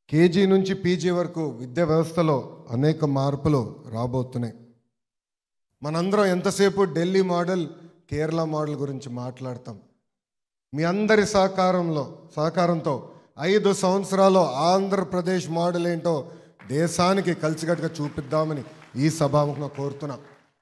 KG నుంచి PG వరకు విద్యా వ్యవస్థలో అనేక మార్పులు రాబోతున్నాయి. మనందరం ఎంతసేపు ఢిల్లీ మోడల్, కేరళ మోడల్ గురించి మాట్లాడతాం. మీ అందరి సహకారంతో 5 సంవత్సరాలు ఆంధ్రప్రదేశ్ మోడల్ ఏంటో దేశానికి కలిసికట్టుగా చూపిద్దామని ఈ సభాముఖంగా కోరుతున్నా.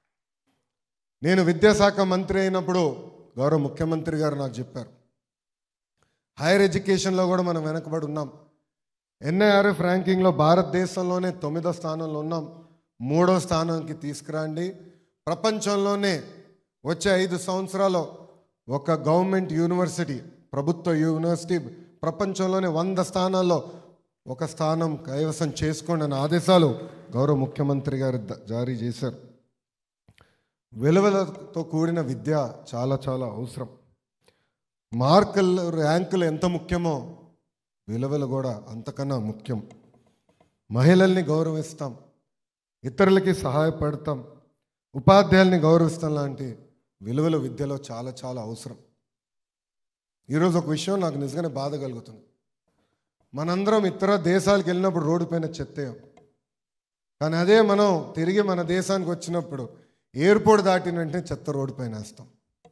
నేను విద్యాశాఖ మంత్రి అయినప్పుడు గౌరవ ముఖ్యమంత్రి గారు నాకు చెప్పారు, హైయర్ ఎడ్యుకేషన్లో కూడా మనం వెనకబడి ఉన్నాం. ఎన్ఐఆర్ఎఫ్ ర్యాంకింగ్లో భారతదేశంలోనే 9వ స్థానంలో ఉన్నాం. 3వ స్థానానికి తీసుకురండి. ప్రపంచంలోనే వచ్చే 5 సంవత్సరాలు ఒక గవర్నమెంట్ యూనివర్సిటీ, ప్రభుత్వ యూనివర్సిటీ ప్రపంచంలోనే 100 స్థానాల్లో ఒక స్థానం కైవసం చేసుకోండి అనే ఆదేశాలు గౌరవ ముఖ్యమంత్రి గారు జారీ చేశారు. విలువలతో కూడిన విద్య చాలా చాలా అవసరం. మార్కులు, ర్యాంకులు ఎంత ముఖ్యమో విలువలు కూడా అంతకన్నా ముఖ్యం. మహిళల్ని గౌరవిస్తాం, ఇతరులకి సహాయపడతాం, ఉపాధ్యాయుల్ని గౌరవిస్తాం లాంటి విలువలు విద్యలో చాలా చాలా అవసరం. ఈరోజు ఒక విషయం నాకు నిజంగానే బాధ కలుగుతుంది. మనందరం ఇతర దేశాలకు వెళ్ళినప్పుడు రోడ్డు పైన చెత్తేయం, కానీ అదే మనం తిరిగి మన దేశానికి వచ్చినప్పుడు ఎయిర్పోర్ట్ దాటిన వెంటనే చెత్త రోడ్డు పైన వేస్తాం.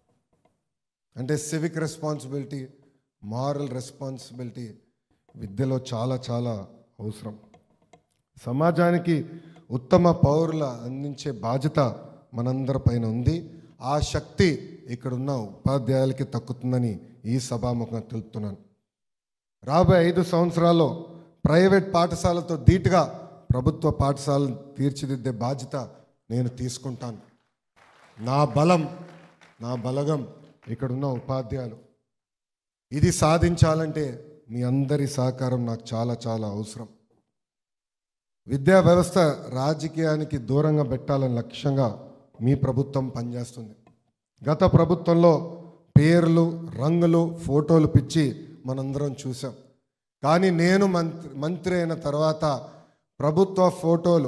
అంటే సివిక్ రెస్పాన్సిబిలిటీ, మారల్ రెస్పాన్సిబిలిటీ విద్యలో చాలా చాలా అవసరం. సమాజానికి ఉత్తమ పౌరుల అందించే బాధ్యత మనందరి పైన ఉంది. ఆ శక్తి ఇక్కడున్న ఉపాధ్యాయులకి తక్కుతుందని ఈ సభాముఖంగా తెలుపుతున్నాను. రాబోయే 5 సంవత్సరాల్లో ప్రైవేట్ పాఠశాలతో ధీటుగా ప్రభుత్వ పాఠశాలను తీర్చిదిద్దే బాధ్యత నేను తీసుకుంటాను. నా బలం, నా బలగం ఇక్కడున్న ఉపాధ్యాయులు. ఇది సాధించాలంటే మీ అందరి సహకారం నాకు చాలా చాలా అవసరం. విద్యా వ్యవస్థ రాజకీయానికి దూరంగా పెట్టాలని లక్ష్యంగా మీ ప్రభుత్వం పనిచేస్తుంది. గత ప్రభుత్వంలో పేర్లు, రంగులు, ఫోటోలు పిచ్చి మనందరం చూసాం. కానీ నేను మంత్రి అయిన తర్వాత ప్రభుత్వ ఫోటోలు,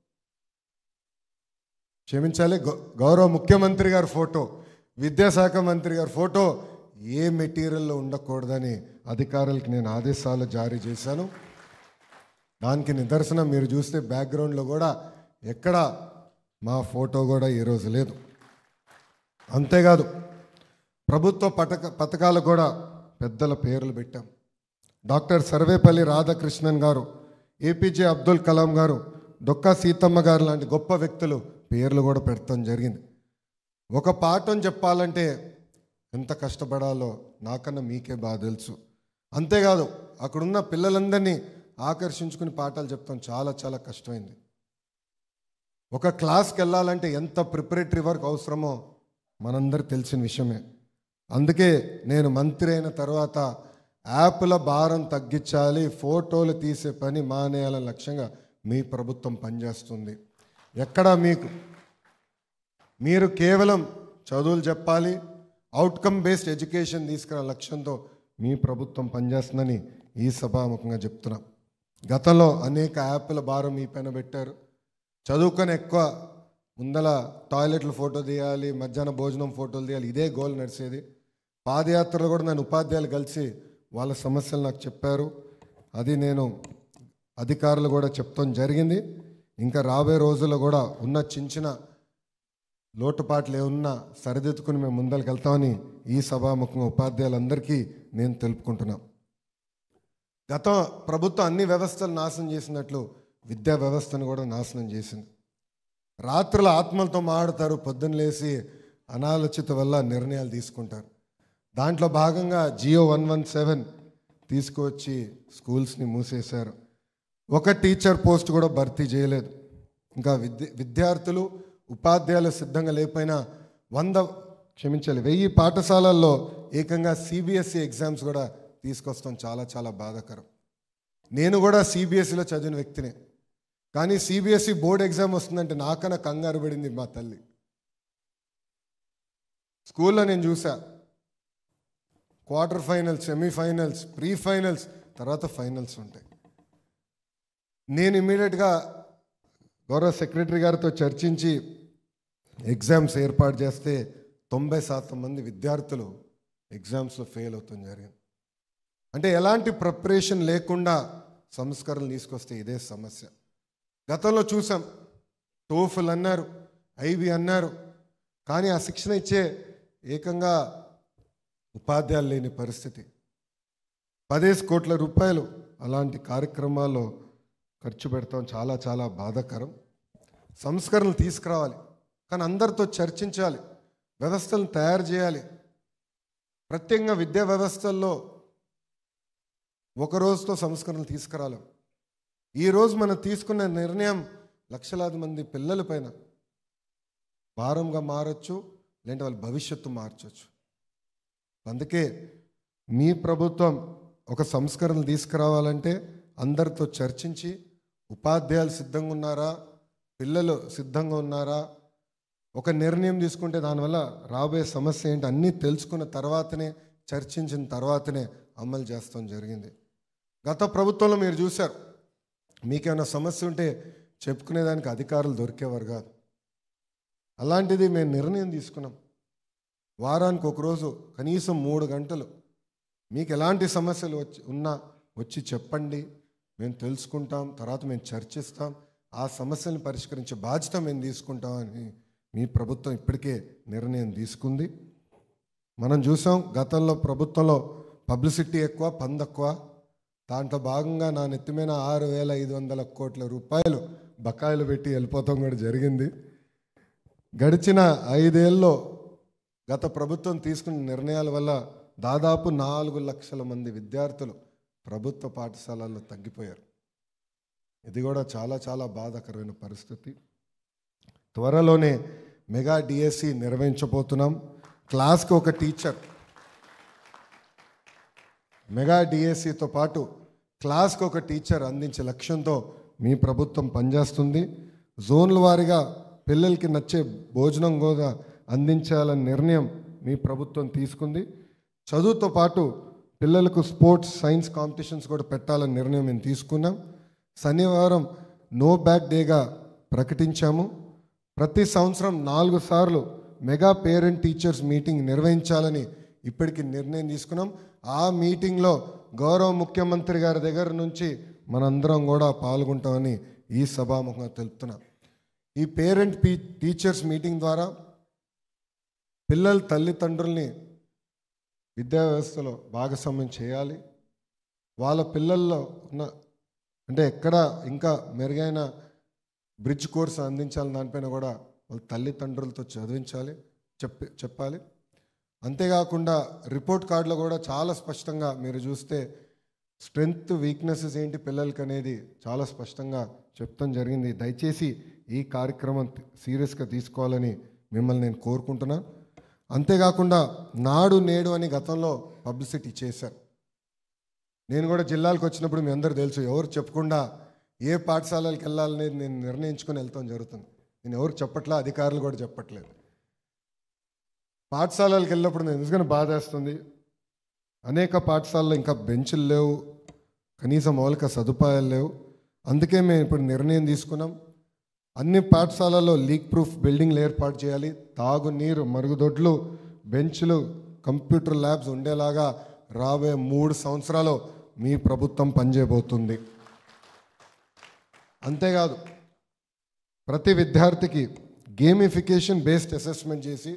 క్షమించాలి, గౌరవ ముఖ్యమంత్రి గారి ఫోటో, విద్యాశాఖ మంత్రి గారి ఫోటో ఏ మెటీరియల్లో ఉండకూడదని అధికారులకు నేను ఆదేశాలు జారీ చేశాను. దానికి నిదర్శనం మీరు చూస్తే బ్యాక్గ్రౌండ్లో కూడా ఎక్కడ మా ఫోటో కూడా ఈరోజు లేదు. అంతేకాదు ప్రభుత్వ పథకాలు కూడా పెద్దల పేర్లు పెట్టాం. డాక్టర్ సర్వేపల్లి రాధాకృష్ణన్ గారు, ఏపీజే అబ్దుల్ కలాం గారు, డొక్కా సీతమ్మ గారు లాంటి గొప్ప వ్యక్తులు పేర్లు కూడా పెడతాం జరిగింది. ఒక పాఠం చెప్పాలంటే ఎంత కష్టపడాలో నాకన్నా మీకే బాగా తెలుసు. అంతేకాదు అక్కడున్న పిల్లలందరినీ ఆకర్షించుకుని పాఠాలు చెప్తాం చాలా చాలా కష్టమైంది. ఒక క్లాస్కి వెళ్ళాలంటే ఎంత ప్రిపరేటరీ వర్క్ అవసరమో మనందరికి తెలిసిన విషయమే. అందుకే నేను మంత్రి అయిన తర్వాత యాప్ల భారం తగ్గించాలి, ఫోటోలు తీసే పని మానేయాలని లక్ష్యంగా మీ ప్రభుత్వం పనిచేస్తుంది. ఎక్కడా మీరు కేవలం చదువులు చెప్పాలి, అవుట్కమ్ బేస్డ్ ఎడ్యుకేషన్ తీసుకునే లక్ష్యంతో మీ ప్రభుత్వం పనిచేస్తుందని ఈ సభాముఖంగా చెప్తున్నా. గతంలో అనేక యాప్ల భారం మీ పైన పెట్టారు. చదువుకొని ఎక్కువ ముందల టాయిలెట్లు ఫోటో తీయాలి, మధ్యాహ్న భోజనం ఫోటోలు తీయాలి, ఇదే గోల్ నడిచేది. పాదయాత్రలో కూడా నేను ఉపాధ్యాయులు కలిసి వాళ్ళ సమస్యలు నాకు చెప్పారు. అది నేను అధికారులు కూడా చెప్తాం జరిగింది. ఇంకా రాబోయే రోజుల్లో కూడా ఉన్న చిన్న లోటుపాట్లు ఏమున్నా సరిదిద్దుకుని మేము ముందరికి వెళ్తామని ఈ సభాముఖంగా ఉపాధ్యాయులందరికీ నేను తెలుపుకుంటున్నా. గత ప్రభుత్వం అన్ని వ్యవస్థలు నాశనం చేసినట్లు విద్యా వ్యవస్థను కూడా నాశనం చేసింది. రాత్రుల ఆత్మలతో మాట్లాడతారు, పొద్దున్న లేసి అనాలోచిత వల్ల నిర్ణయాలు తీసుకుంటారు. దాంట్లో భాగంగా జియో 117 తీసుకువచ్చి స్కూల్స్ని మూసేశారు. ఒక టీచర్ పోస్ట్ కూడా భర్తీ చేయలేదు. ఇంకా విద్యార్థులు, ఉపాధ్యాయులు సిద్ధంగా లేకపోయినా 1000 పాఠశాలల్లో ఏకంగా సిబిఎస్ఈ ఎగ్జామ్స్ కూడా తీసుకొస్తాం. చాలా చాలా బాధాకరం. నేను కూడా సిబిఎస్ఈలో చదివిన వ్యక్తినే, కానీ సిబిఎస్ఈ బోర్డ్ ఎగ్జామ్ వస్తుందంటే నాకన్నా కంగారు పడింది మా తల్లి. స్కూల్లో నేను చూసా, quarter finals, semifinals, pre finals, తర్వాత ఫైనల్స్ ఉంటాయి. నేను ఇమ్మీడియట్గా గౌరవ సెక్రటరీ గారితో చర్చించి ఎగ్జామ్స్ ఏర్పాటు చేస్తే 90% మంది విద్యార్థులు ఎగ్జామ్స్లో ఫెయిల్ అవుతాం జరిగింది. అంటే ఎలాంటి ప్రిపరేషన్ లేకుండా సంస్కరణలు తీసుకొస్తే ఇదే సమస్య. గతంలో చూసాం, టోఫల్ అన్నారు, ఐబీ అన్నారు, కానీ ఆ శిక్షణ ఇచ్చే ఏకంగా ఉపాధ్యాయులు లేని పరిస్థితి. 10 కోట్ల రూపాయలు అలాంటి కార్యక్రమాల్లో ఖర్చు పెడతాం. చాలా చాలా బాధాకరం. సంస్కరణలు తీసుకురావాలి, కానీ అందరితో చర్చించాలి, వ్యవస్థలను తయారు చేయాలి. ప్రత్యేకంగా విద్యా వ్యవస్థల్లో ఒక రోజుతో సంస్కరణలు తీసుకురాలేం. ఈరోజు మనం తీసుకున్న నిర్ణయం లక్షలాది మంది పిల్లల పైన భారంగా మారచ్చు, లేదంటే వాళ్ళ భవిష్యత్తు మార్చవచ్చు. అందుకే మీ ప్రభుత్వం ఒక సంస్కరణలు తీసుకురావాలంటే అందరితో చర్చించి, ఉపాధ్యాయులు సిద్ధంగా ఉన్నారా, పిల్లలు సిద్ధంగా ఉన్నారా, ఒక నిర్ణయం తీసుకుంటే దానివల్ల రాబోయే సమస్య ఏంటి అన్నీ తెలుసుకున్న తర్వాతనే, చర్చించిన తర్వాతనే అమలు చేస్తాం జరిగింది. గత ప్రభుత్వంలో మీరు చూశారు, మీకేమైనా సమస్య ఉంటే చెప్పుకునేదానికి అధికారులు దొరికేవారు కాదు. అలాంటిది మేము నిర్ణయం తీసుకున్నాం, వారానికి ఒకరోజు కనీసం 3 గంటలు మీకు ఎలాంటి సమస్యలు ఉన్నా వచ్చి చెప్పండి, మేము తెలుసుకుంటాం, తర్వాత మేము చర్చిస్తాం, ఆ సమస్యలను పరిష్కరించే బాధ్యత మేము తీసుకుంటామని మీ ప్రభుత్వం ఇప్పటికే నిర్ణయం తీసుకుంది. మనం చూసాం, గతంలో ప్రభుత్వంలో పబ్లిసిటీ ఎక్కువ, పని తక్కువ. దాంట్లో భాగంగా నా నెత్తిమైన 6,500 కోట్ల రూపాయలు బకాయిలు పెట్టి వెళ్ళిపోతాం కూడా జరిగింది. గడిచిన 5 ఏళ్ళలో గత ప్రభుత్వం తీసుకున్న నిర్ణయాల వల్ల దాదాపు 4 లక్షల మంది విద్యార్థులు ప్రభుత్వ పాఠశాలల్లో తగ్గిపోయారు. ఇది కూడా చాలా చాలా బాధాకరమైన పరిస్థితి. త్వరలోనే మెగా డిఎస్సి నిర్వహించబోతున్నాం. క్లాస్కి ఒక టీచర్, మెగా డిఎస్సితో పాటు క్లాస్కి ఒక టీచర్ అందించే లక్ష్యంతో మీ ప్రభుత్వం పనిచేస్తుంది. జోన్ల వారీగా పిల్లలకి నచ్చే భోజనం కూడా అందించాలనే నిర్ణయం మీ ప్రభుత్వం తీసుకుంది. చదువుతో పాటు పిల్లలకు స్పోర్ట్స్, సైన్స్ కాంపిటీషన్స్ కూడా పెట్టాలని నిర్ణయం మేము తీసుకున్నాం. శనివారం నో బ్యాగ్ డేగా ప్రకటించాము. ప్రతి సంవత్సరం 4 సార్లు మెగా పేరెంట్ టీచర్స్ మీటింగ్ నిర్వహించాలని ఇప్పటికి నిర్ణయం తీసుకున్నాం. ఆ మీటింగ్లో గౌరవ ముఖ్యమంత్రి గారి దగ్గర నుంచి మనందరం కూడా పాల్గొంటామని ఈ సభాముఖంగా తెలుపుతున్నాం. ఈ పేరెంట్ టీచర్స్ మీటింగ్ ద్వారా పిల్లల తల్లిదండ్రుల్ని విద్యా వ్యవస్థలో భాగస్వామ్యం చేయాలి. వాళ్ళ పిల్లల్లో ఉన్న అంటే ఎక్కడ ఇంకా మెరుగైన బ్రిడ్జ్ కోర్సు అందించాలని దానిపైన కూడా వాళ్ళ తల్లిదండ్రులతో చదివించాలి, చెప్పాలి. అంతేకాకుండా రిపోర్ట్ కార్డులో కూడా చాలా స్పష్టంగా మీరు చూస్తే స్ట్రెంగ్త్, వీక్నెసెస్ ఏంటి పిల్లలకి అనేది చాలా స్పష్టంగా చెప్తాం జరిగింది. దయచేసి ఈ కార్యక్రమం సీరియస్గా తీసుకోవాలని మిమ్మల్ని నేను కోరుకుంటున్నాను. అంతేకాకుండా నాడు నేడు అని గతంలో పబ్లిసిటీ చేశారు. నేను కూడా జిల్లాలకు వచ్చినప్పుడు మీ అందరూ తెలుసు, ఎవరు చెప్పకుండా ఏ పాఠశాలలకు వెళ్ళాలనేది నేను నిర్ణయించుకొని వెళ్తాం జరుగుతుంది. నేను ఎవరు చెప్పట్లా, అధికారులు కూడా చెప్పట్లేదు. పాఠశాలలకు వెళ్ళినప్పుడు నేను నిజంగా బాధేస్తుంది. అనేక పాఠశాలలో ఇంకా బెంచులు లేవు, కనీసం మౌలిక సదుపాయాలు లేవు. అందుకే మేము ఇప్పుడు నిర్ణయం తీసుకున్నాం, అన్ని పాఠశాలల్లో లీక్ ప్రూఫ్ బిల్డింగ్లు ఏర్పాటు చేయాలి. తాగునీరు, మరుగుదొడ్లు, బెంచ్లు, కంప్యూటర్ ల్యాబ్స్ ఉండేలాగా రాబోయే 3 సంవత్సరాలు మీ ప్రభుత్వం పనిచేయబోతుంది. అంతేకాదు, ప్రతి విద్యార్థికి గేమిఫికేషన్ బేస్డ్ అసెస్మెంట్ చేసి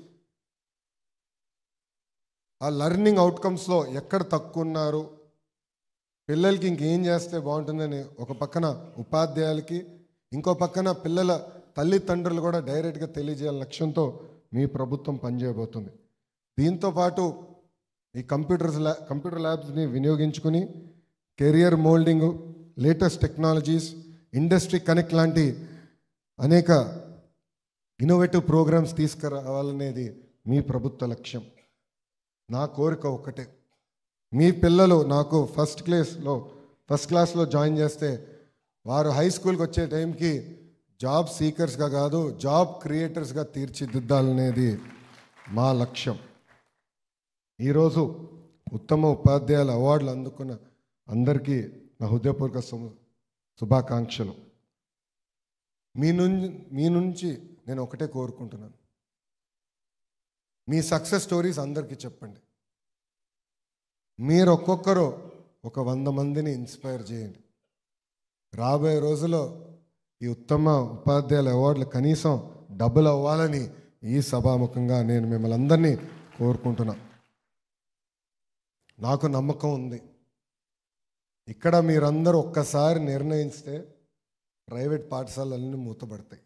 ఆ లెర్నింగ్ అవుట్కమ్స్లో ఎక్కడ తక్కువ ఉన్నారు, పిల్లలకి ఇంకేం చేస్తే బాగుంటుందని ఒక పక్కన ఉపాధ్యాయులకి, ఇంకో పక్కన పిల్లల తల్లిదండ్రులు కూడా డైరెక్ట్గా తెలియజేయాలని లక్ష్యంతో మీ ప్రభుత్వం పనిచేయబోతుంది. దీంతోపాటు ఈ కంప్యూటర్ ల్యాబ్స్ని వినియోగించుకుని career moulding, latest technologies, industry connect లాంటి అనేక ఇన్నోవేటివ్ ప్రోగ్రామ్స్ తీసుకురావాలనేది మీ ప్రభుత్వ లక్ష్యం. నా కోరిక ఒక్కటే, మీ పిల్లలు నాకు ఫస్ట్ క్లాస్లో జాయిన్ చేస్తే వారు హై స్కూల్కి వచ్చే టైంకి జాబ్ సీకర్స్గా కాదు, జాబ్ క్రియేటర్స్గా తీర్చిదిద్దాలనేది మా లక్ష్యం. ఈరోజు ఉత్తమ ఉపాధ్యాయుల అవార్డులు అందుకున్న అందరికీ నా హృదయపూర్వక శుభాకాంక్షలు. మీ నుంచి నేను ఒకటే కోరుకుంటున్నాను, మీ సక్సెస్ స్టోరీస్ అందరికీ చెప్పండి. మీరు ఒక్కొక్కరు ఒక 100 మందిని ఇన్స్పైర్ చేయండి. రాబోయే రోజుల్లో ఈ ఉత్తమ ఉపాధ్యాయుల అవార్డులు కనీసం డబుల్ అవ్వాలని ఈ సభాముఖంగా నేను మిమ్మల్ని అందరినీ కోరుకుంటున్నా. నాకు నమ్మకం ఉంది, ఇక్కడ మీరందరూ ఒక్కసారి నిర్ణయిస్తే ప్రైవేట్ పాఠశాలలన్నీ మూతపడతాయి.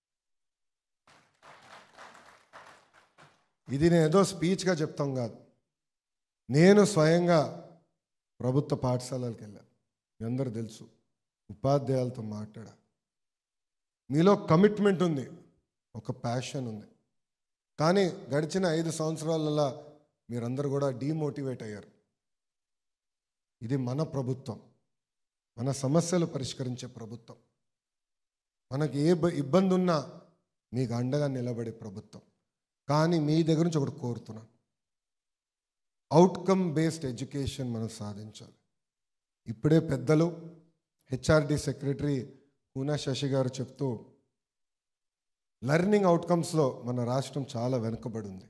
ఇది నేను ఏదో స్పీచ్గా చెప్తాం కాదు, నేను స్వయంగా ప్రభుత్వ పాఠశాలలకు వెళ్ళాను. మీ అందరూ తెలుసు, ఉపాధ్యాయులతో మాట్లాడా. మీలో కమిట్మెంట్ ఉంది, ఒక ప్యాషన్ ఉంది. కానీ గడిచిన 5 సంవత్సరాలలో మీరందరూ కూడా డీమోటివేట్ అయ్యారు. ఇది మన ప్రభుత్వం, మన సమస్యలు పరిష్కరించే ప్రభుత్వం, మనకి ఏ ఇబ్బంది ఉన్నా మీకు అండగా నిలబడే ప్రభుత్వం. కానీ మీ దగ్గర నుంచి ఒకటి కోరుతున్నాను, అవుట్కమ్ బేస్డ్ ఎడ్యుకేషన్ మనం సాధించాలి. ఇప్పుడే పెద్దలు హెచ్ఆర్డి సెక్రటరీ పూనా శశి గారు చెప్తూ, లెర్నింగ్ అవుట్కమ్స్లో మన రాష్ట్రం చాలా వెనుకబడి ఉంది.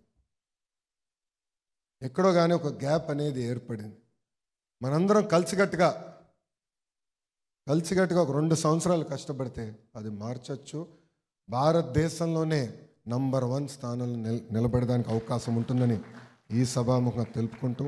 ఎక్కడో కానీ ఒక గ్యాప్ అనేది ఏర్పడింది. మనందరం కలిసికట్టుగా ఒక 2 సంవత్సరాలు కష్టపడితే అది మార్చచ్చు. భారతదేశంలోనే నంబర్ 1 స్థానంలో నిలబడడానికి అవకాశం ఉంటుందని ఈ సభాముఖంగా తెలుపుకుంటూ,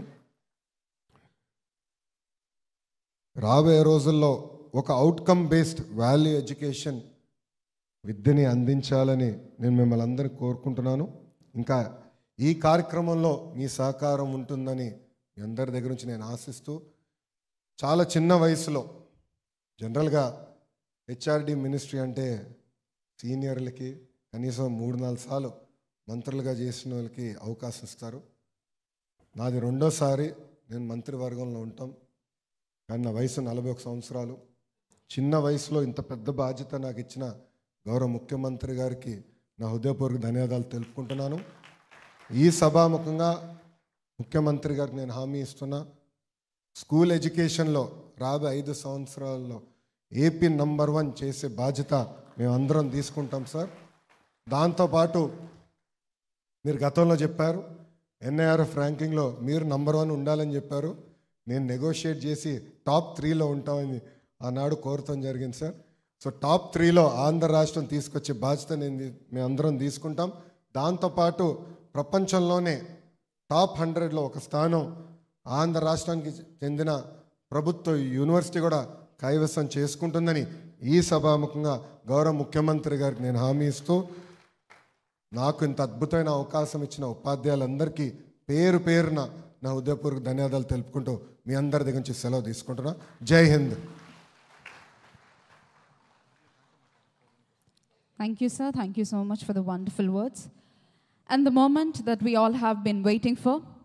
రాబోయే రోజుల్లో ఒక అవుట్కమ్ బేస్డ్ వాల్యూ ఎడ్యుకేషన్ విద్యని అందించాలని నేను మిమ్మల్ని అందరినీ కోరుకుంటున్నాను. ఇంకా ఈ కార్యక్రమంలో మీ సహకారం ఉంటుందని మీ అందరి దగ్గర నుంచి నేను ఆశిస్తూ, చాలా చిన్న వయసులో జనరల్గా హెచ్ఆర్డి మినిస్ట్రీ అంటే సీనియర్లకి కనీసం 3-4 సార్లు మంత్రులుగా చేసిన వాళ్ళకి అవకాశం ఇస్తారు. నాది 2వ సారి నేను మంత్రివర్గంలో ఉంటాం. కానీ నా వయసు 41 సంవత్సరాలు. చిన్న వయసులో ఇంత పెద్ద బాధ్యత నాకు ఇచ్చిన గౌరవ ముఖ్యమంత్రి గారికి నా హృదయపూర్వక ధన్యవాదాలు తెలుపుకుంటున్నాను. ఈ సభాముఖంగా ముఖ్యమంత్రి గారికి నేను హామీ ఇస్తున్నా, స్కూల్ ఎడ్యుకేషన్లో రాబోయే 5 సంవత్సరాల్లో ఏపీ నంబర్ 1 చేసే బాధ్యత మేమందరం తీసుకుంటాం సార్. దాంతోపాటు మీరు గతంలో చెప్పారు ఎన్ఐఆర్ఎఫ్ ర్యాంకింగ్లో మీరు నంబర్ 1 ఉండాలని చెప్పారు. నేను నెగోషియేట్ చేసి టాప్ 3లో ఉంటామని ఆనాడు కోరటం జరిగింది సార్. సో టాప్ 3లో ఆంధ్ర రాష్ట్రం తీసుకొచ్చే బాధ్యత మేమందరం తీసుకుంటాం. దాంతోపాటు ప్రపంచంలోనే టాప్ 100లో ఒక స్థానం ఆంధ్ర రాష్ట్రానికి చెందిన ప్రభుత్వ యూనివర్సిటీ కూడా కైవసం చేసుకుంటుందని ఈ సభాముఖంగా గౌరవ ముఖ్యమంత్రి గారికి నేను హామీ ఇస్తూ, నాకు ఇంత అద్భుతమైన అవకాశం ఇచ్చిన ఉపాధ్యాయులందరికీ పేరు పేరున నా హృదయపూర్వక ధన్యవాదాలు తెలుపుకుంటూ మీ అందరి దగ్గర నుంచి సెలవు తీసుకుంటున్నా. జై Hind. Thank you, sir. Thank you so much for the wonderful words. And the moment that we all have been waiting for,